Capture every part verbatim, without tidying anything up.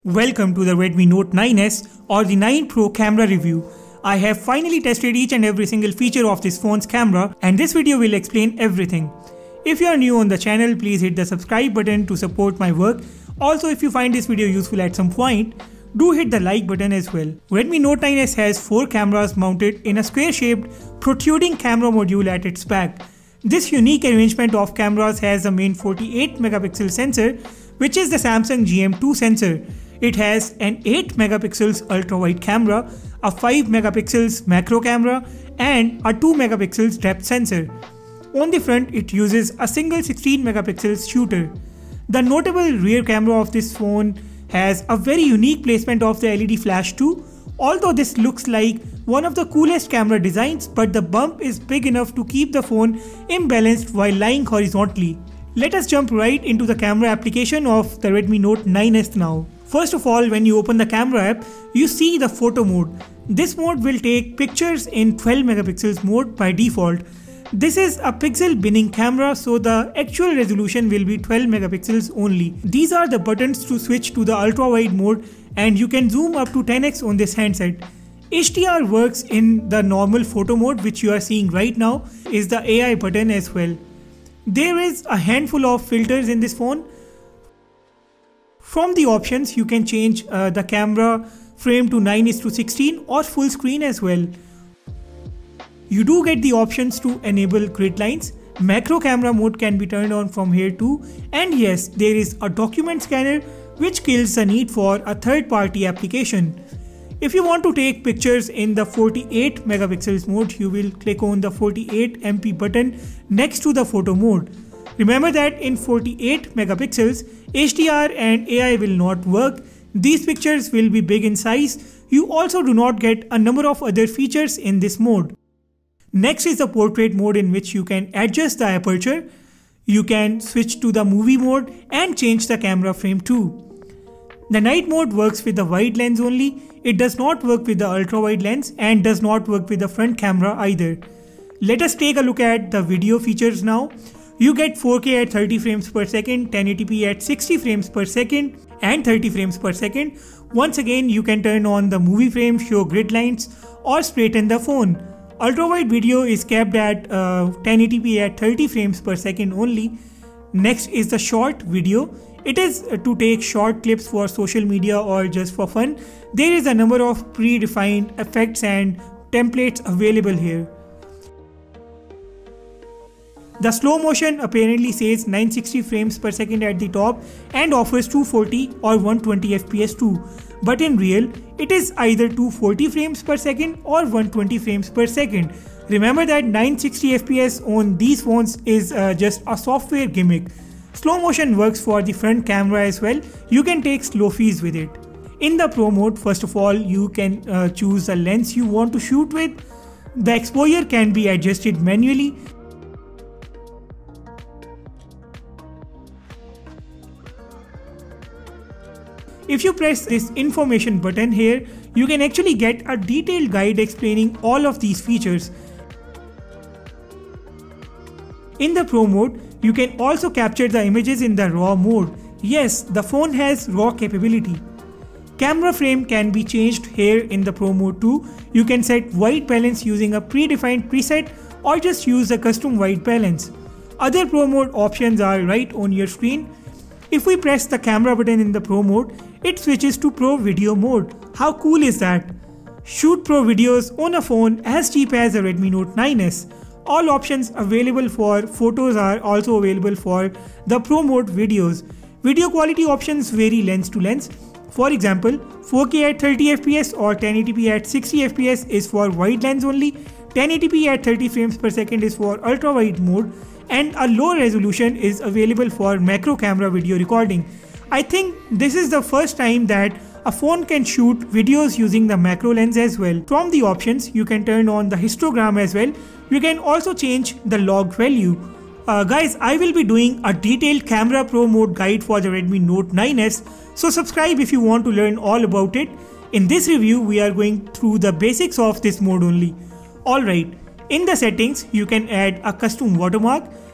Welcome to the Redmi Note nine S or the nine Pro camera review. I have finally tested each and every single feature of this phone's camera, and this video will explain everything. If you are new on the channel, please hit the subscribe button to support my work. Also, if you find this video useful at some point, do hit the like button as well. Redmi Note nine S has four cameras mounted in a square-shaped protruding camera module at its back. This unique arrangement of cameras has a main forty-eight megapixel sensor, which is the Samsung G M two sensor. It has an eight megapixels ultra-wide camera, a five megapixels macro camera, and a two megapixels depth sensor. On the front, it uses a single sixteen megapixels shooter. The notable rear camera of this phone has a very unique placement of the L E D flash too. Although this looks like one of the coolest camera designs, but the bump is big enough to keep the phone imbalanced while lying horizontally. Let us jump right into the camera application of the Redmi Note nine S now. First of all, when you open the camera app, you see the photo mode. This mode will take pictures in twelve megapixels mode by default. This is a pixel binning camera, so the actual resolution will be twelve megapixels only. These are the buttons to switch to the ultra wide mode, and you can zoom up to ten x on this handset. H D R works in the normal photo mode, which you are seeing right now, is the A I button as well. There is a handful of filters in this phone. From the options, you can change uh, the camera frame to nine is to sixteen or full screen as well. You do get the options to enable grid lines. Macro camera mode can be turned on from here too. And yes, there is a document scanner which kills the need for a third-party application. If you want to take pictures in the forty-eight megapixels mode, you will click on the forty-eight megapixel button next to the photo mode. Remember that in forty-eight megapixels, H D R and A I will not work. These pictures will be big in size. You also do not get a number of other features in this mode. Next is the portrait mode, in which you can adjust the aperture. You can switch to the movie mode and change the camera frame too. The night mode works with the wide lens only. It does not work with the ultra wide lens and does not work with the front camera either. Let us take a look at the video features now. You get four K at thirty frames per second, ten eighty p at sixty frames per second and thirty frames per second. Once again, you can turn on the movie frame, show grid lines or straighten the phone. Ultra wide video is kept at uh, ten eighty p at thirty frames per second only. Next is the short video. It is to take short clips for social media or just for fun. There is a number of predefined effects and templates available here. The slow motion apparently says nine sixty frames per second at the top and offers two forty or one twenty F P S too. But in real, it is either two forty frames per second or one twenty frames per second. Remember that nine sixty F P S on these phones is uh, just a software gimmick. Slow motion works for the front camera as well. You can take selfies with it. In the Pro mode, first of all, you can uh, choose the lens you want to shoot with. The exposure can be adjusted manually. If you press this information button here, you can actually get a detailed guide explaining all of these features. In the Pro mode, you can also capture the images in the RAW mode. Yes, the phone has RAW capability. Camera frame can be changed here in the Pro mode too. You can set white balance using a predefined preset or just use the custom white balance. Other Pro mode options are right on your screen. If we press the camera button in the Pro mode, it switches to Pro Video mode. How cool is that? Shoot Pro videos on a phone as cheap as a Redmi Note nine S. All options available for photos are also available for the Pro mode videos. Video quality options vary lens to lens. For example, four K at thirty F P S or ten eighty p at sixty F P S is for wide lens only, ten eighty p at thirty frames per second is for ultra wide mode, and a low resolution is available for macro camera video recording. I think this is the first time that a phone can shoot videos using the macro lens as well. From the options, you can turn on the histogram as well. You can also change the log value. Uh, guys, I will be doing a detailed camera Pro mode guide for the Redmi Note nine S, so subscribe if you want to learn all about it. In this review, we are going through the basics of this mode only. Alright, in the settings, you can add a custom watermark.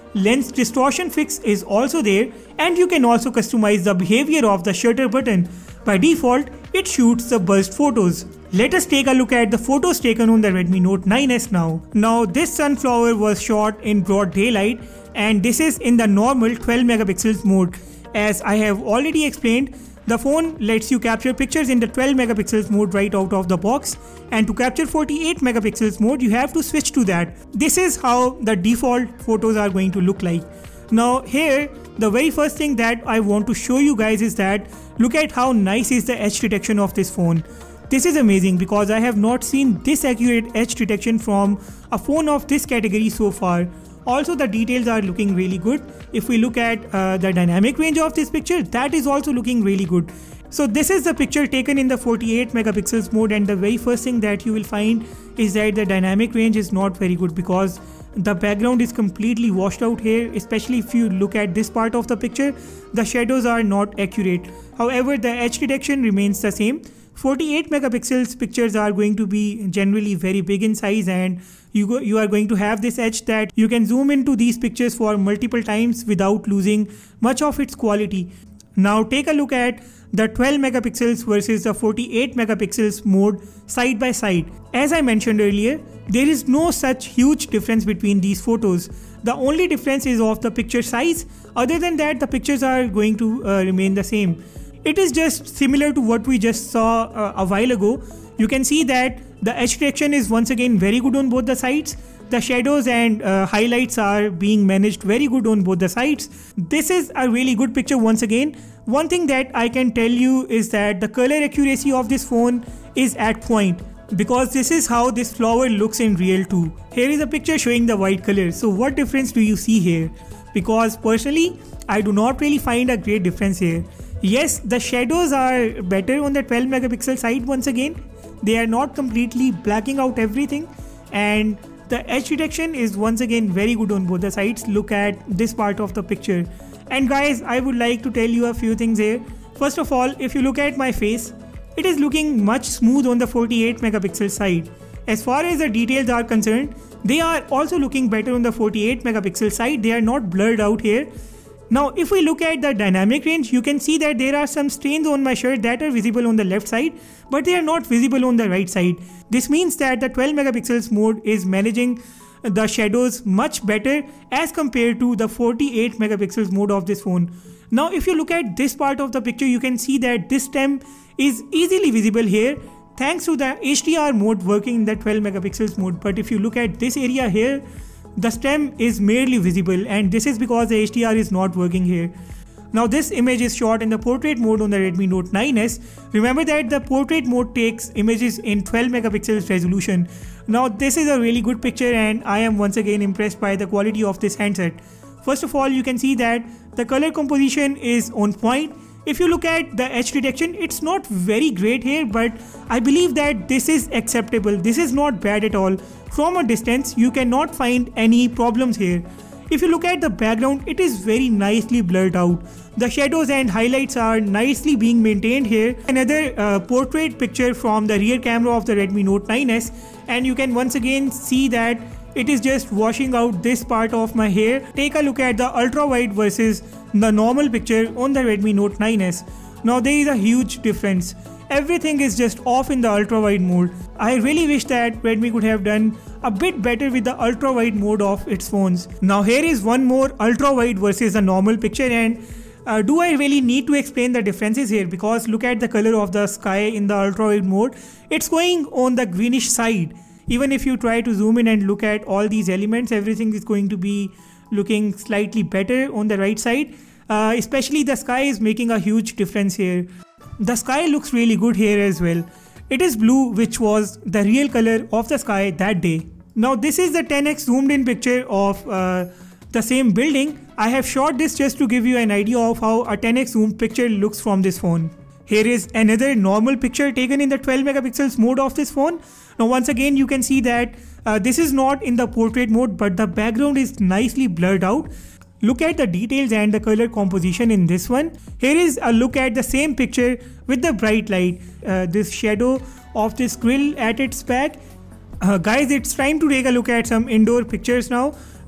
lens distortion fix is also there, and you can also customize the behavior of the shutter button. By default, it shoots the burst photos. Let us take a look at the photos taken on the Redmi Note nine S now. Now this sunflower was shot in broad daylight, and this is in the normal twelve megapixels mode. As I have already explained, the phone lets you capture pictures in the twelve megapixels mode right out of the box, and to capture forty-eight megapixels mode you have to switch to that. This is how the default photos are going to look like. Now here, the very first thing that I want to show you guys is that look at how nice is the edge detection of this phone. This is amazing because I have not seen this accurate edge detection from a phone of this category so far. Also, the details are looking really good. If we look at uh, the dynamic range of this picture, that is also looking really good. So this is the picture taken in the forty-eight megapixels mode, and the very first thing that you will find is that the dynamic range is not very good because the background is completely washed out here. Especially if you look at this part of the picture, the shadows are not accurate. However, the edge detection remains the same. forty-eight megapixels pictures are going to be generally very big in size, and you go, you are going to have this edge that you can zoom into these pictures for multiple times without losing much of its quality. Now take a look at the twelve megapixels versus the forty-eight megapixels mode side by side. As I mentioned earlier, there is no such huge difference between these photos. The only difference is of the picture size. Other than that, the pictures are going to uh, remain the same. It is just similar to what we just saw uh, a while ago. You can see that the edge detection is once again very good on both the sides. The shadows and uh, highlights are being managed very good on both the sides. This is a really good picture once again. One thing that I can tell you is that the color accuracy of this phone is at point, because this is how this flower looks in real too. Here is a picture showing the white color. So what difference do you see here? Because personally, I do not really find a great difference here. Yes, the shadows are better on the twelve megapixel side once again. They are not completely blacking out everything, and the edge detection is once again very good on both the sides. Look at this part of the picture. And guys, I would like to tell you a few things here. First of all, if you look at my face, it is looking much smooth on the forty-eight megapixel side. As far as the details are concerned, they are also looking better on the forty-eight megapixel side. They are not blurred out here. Now if we look at the dynamic range, you can see that there are some stains on my shirt that are visible on the left side, but they are not visible on the right side. This means that the twelve megapixels mode is managing the shadows much better as compared to the forty-eight megapixels mode of this phone. Now if you look at this part of the picture, you can see that this stem is easily visible here thanks to the H D R mode working in the twelve megapixels mode. But if you look at this area here, the stem is merely visible, and this is because the H D R is not working here. Now this image is shot in the portrait mode on the Redmi Note nine S. Remember that the portrait mode takes images in twelve megapixels resolution. Now this is a really good picture, and I am once again impressed by the quality of this handset. First of all, you can see that the color composition is on point. If you look at the edge detection, it's not very great here, but I believe that this is acceptable. This is not bad at all. From a distance, you cannot find any problems here. If you look at the background, it is very nicely blurred out. The shadows and highlights are nicely being maintained here. Another uh, portrait picture from the rear camera of the Redmi Note nine S, and you can once again see that it is just washing out this part of my hair. Take a look at the ultra wide versus the normal picture on the Redmi Note nine S. Now there is a huge difference. Everything is just off in the ultra wide mode. I really wish that Redmi could have done a bit better with the ultra wide mode of its phones. Now here is one more ultra wide versus a normal picture, and uh, do I really need to explain the differences here? Because look at the color of the sky in the ultra wide mode. It's going on the greenish side. Even if you try to zoom in and look at all these elements, everything is going to be looking slightly better on the right side. Uh, especially the sky is making a huge difference here. The sky looks really good here as well. It is blue, which was the real color of the sky that day. Now this is the ten x zoomed in picture of uh, the same building. I have shot this just to give you an idea of how a ten x zoomed picture looks from this phone. Here is another normal picture taken in the twelve megapixels mode of this phone. Now once again you can see that uh, this is not in the portrait mode, but the background is nicely blurred out. Look at the details and the color composition in this one. Here is a look at the same picture with the bright light. Uh, this shadow of this grill at its back. Uh, guys, it's time to take a look at some indoor pictures now.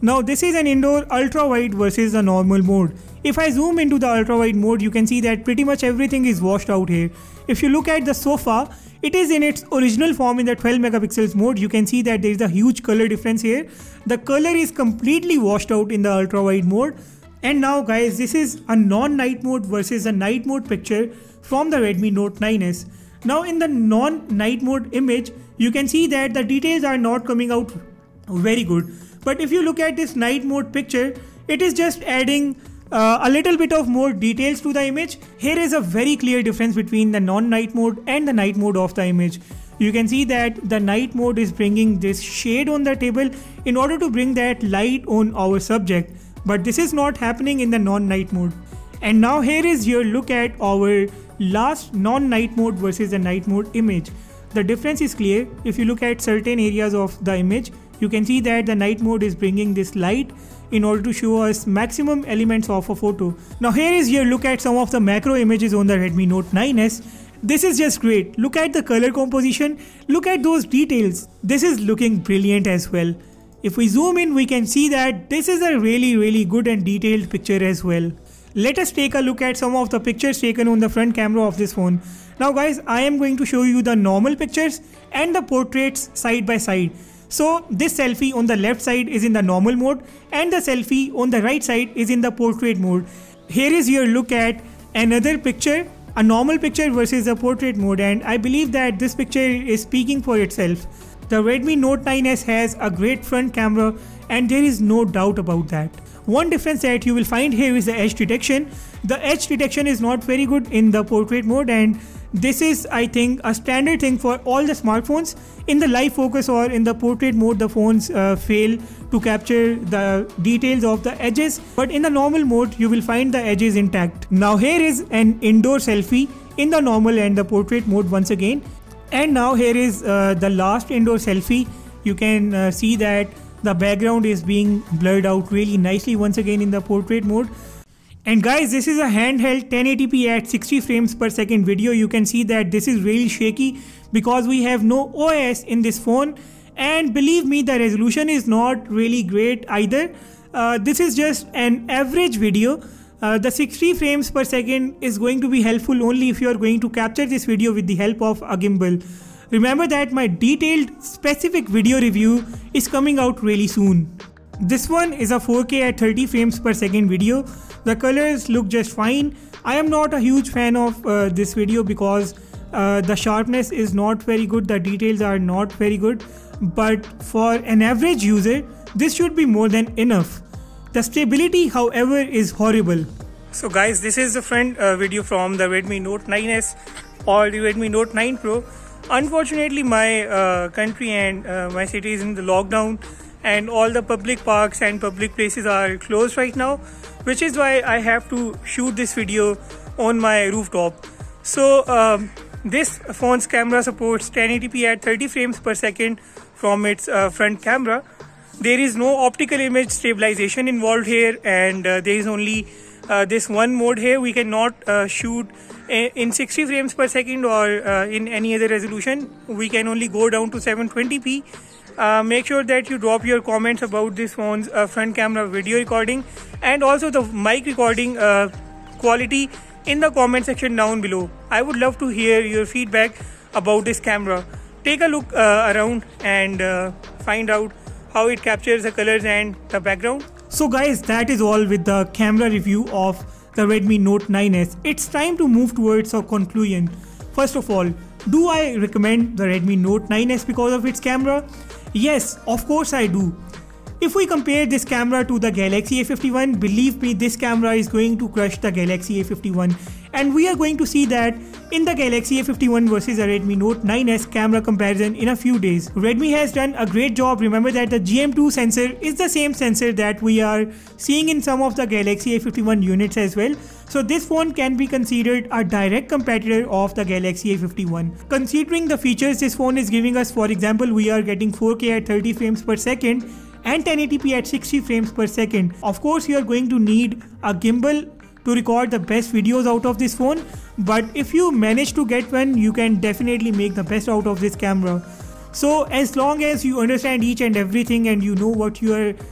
Now this is an indoor ultra wide versus the normal mode. If I zoom into the ultra wide mode, you can see that pretty much everything is washed out here. If you look at the sofa, it is in its original form in the twelve megapixels mode. You can see that there is a huge color difference here. The color is completely washed out in the ultra wide mode. And now guys, this is a non-night mode versus a night mode picture from the Redmi Note nine S. Now in the non-night mode image, you can see that the details are not coming out very good. But if you look at this night mode picture, it is just adding uh, a little bit of more details to the image. Here is a very clear difference between the non-night mode and the night mode of the image. You can see that the night mode is bringing this shade on the table in order to bring that light on our subject. But this is not happening in the non-night mode. And now here is your look at our last non-night mode versus the night mode image. The difference is clear. If you look at certain areas of the image, you can see that the night mode is bringing this light in order to show us maximum elements of a photo. Now here is your look at some of the macro images on the Redmi Note nine S. This is just great. Look at the color composition. Look at those details. This is looking brilliant as well. If we zoom in, we can see that this is a really really good and detailed picture as well. Let us take a look at some of the pictures taken on the front camera of this phone. Now guys, I am going to show you the normal pictures and the portraits side by side. So this selfie on the left side is in the normal mode and the selfie on the right side is in the portrait mode. Here is your look at another picture, a normal picture versus the portrait mode, and I believe that this picture is speaking for itself. The Redmi Note nine S has a great front camera and there is no doubt about that. One difference that you will find here is the edge detection. The edge detection is not very good in the portrait mode, and this is, I think, a standard thing for all the smartphones. In the live focus or in the portrait mode, the phones uh, fail to capture the details of the edges, but in the normal mode you will find the edges intact. Now here is an indoor selfie in the normal and the portrait mode once again. And now here is uh, the last indoor selfie. You can uh, see that the background is being blurred out really nicely once again in the portrait mode. And guys, this is a handheld ten eighty p at sixty frames per second video. You can see that this is really shaky because we have no O S in this phone, and believe me, the resolution is not really great either. Uh, this is just an average video. Uh, the sixty frames per second is going to be helpful only if you are going to capture this video with the help of a gimbal. Remember that my detailed specific video review is coming out really soon. This one is a four K at thirty frames per second video. The colors look just fine. I am not a huge fan of uh, this video because uh, the sharpness is not very good, the details are not very good, but for an average user this should be more than enough. The stability, however, is horrible. So guys, this is the front uh, video from the Redmi Note nine S or the Redmi Note nine Pro. Unfortunately, my uh, country and uh, my city is in the lockdown, and all the public parks and public places are closed right now, which is why I have to shoot this video on my rooftop. So um, this phone's camera supports ten eighty p at thirty frames per second from its uh, front camera. There is no optical image stabilization involved here, and uh, there is only uh, this one mode here. We cannot uh, shoot in sixty frames per second or uh, in any other resolution. We can only go down to seven twenty p. Uh, make sure that you drop your comments about this phone's uh, front camera video recording and also the mic recording uh, quality in the comment section down below. I would love to hear your feedback about this camera. Take a look uh, around and uh, find out how it captures the colors and the background. So guys, that is all with the camera review of the Redmi Note nine S. It's time to move towards a conclusion. First of all, do I recommend the Redmi Note nine S because of its camera? Yes, of course I do. If we compare this camera to the Galaxy A fifty-one, believe me, this camera is going to crush the Galaxy A fifty-one, and we are going to see that in the Galaxy A fifty-one versus the Redmi Note nine S camera comparison in a few days. Redmi has done a great job. Remember that the G M two sensor is the same sensor that we are seeing in some of the Galaxy A fifty-one units as well. So this phone can be considered a direct competitor of the Galaxy A fifty-one. Considering the features this phone is giving us, for example, we are getting four K at thirty frames per second and ten eighty p at sixty frames per second. Of course, you are going to need a gimbal to record the best videos out of this phone, but if you manage to get one, you can definitely make the best out of this camera. So as long as you understand each and everything and you know what you are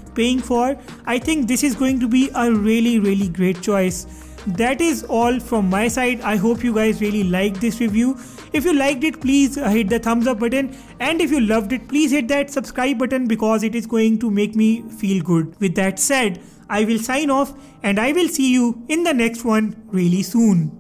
paying for, I think this is going to be a really really great choice. That is all from my side. I hope you guys really liked this review. If you liked it, please hit the thumbs up button, and if you loved it, please hit that subscribe button because it is going to make me feel good. With that said, I will sign off and I will see you in the next one really soon.